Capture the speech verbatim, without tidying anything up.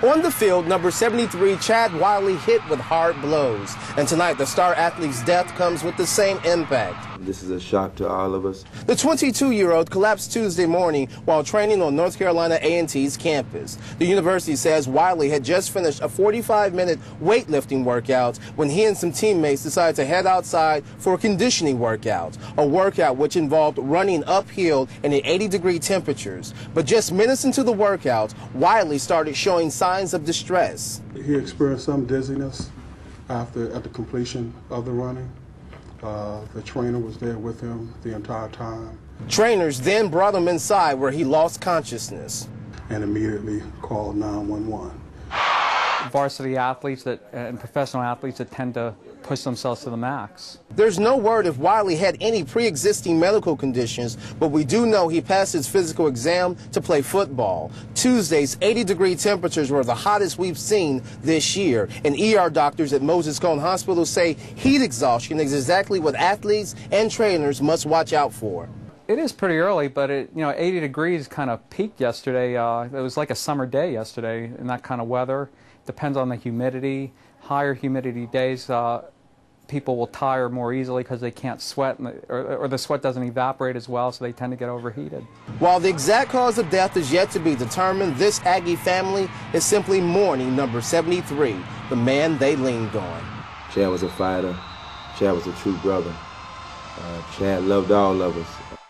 On the field, number seventy-three, Chad Wiley, hit with hard blows. And tonight, the star athlete's death comes with the same impact. This is a shock to all of us. The twenty-two-year-old collapsed Tuesday morning while training on North Carolina A and T's campus. The university says Wiley had just finished a forty-five minute weightlifting workout when he and some teammates decided to head outside for a conditioning workout, a workout which involved running uphill in eighty degree temperatures. But just minutes into the workout, Wiley started showing signs of distress. He experienced some dizziness after at the completion of the running. Uh, the trainer was there with him the entire time. Trainers then brought him inside where he lost consciousness and immediately called nine one one. Varsity athletes that, and professional athletes that tend to push themselves to the max. There's no word if Wiley had any pre-existing medical conditions, but we do know he passed his physical exam to play football. Tuesday's eighty degree temperatures were the hottest we've seen this year, and E R doctors at Moses Cone Hospital say heat exhaustion is exactly what athletes and trainers must watch out for. It is pretty early, but it, you know, eighty degrees kind of peaked yesterday. Uh, it was like a summer day yesterday in that kind of weather. Depends on the humidity. Higher humidity days, uh, people will tire more easily because they can't sweat, and the, or, or the sweat doesn't evaporate as well, so they tend to get overheated. While the exact cause of death is yet to be determined, this Aggie family is simply mourning number seventy-three, the man they leaned on. Chad was a fighter. Chad was a true brother. Uh, Chad loved all of us.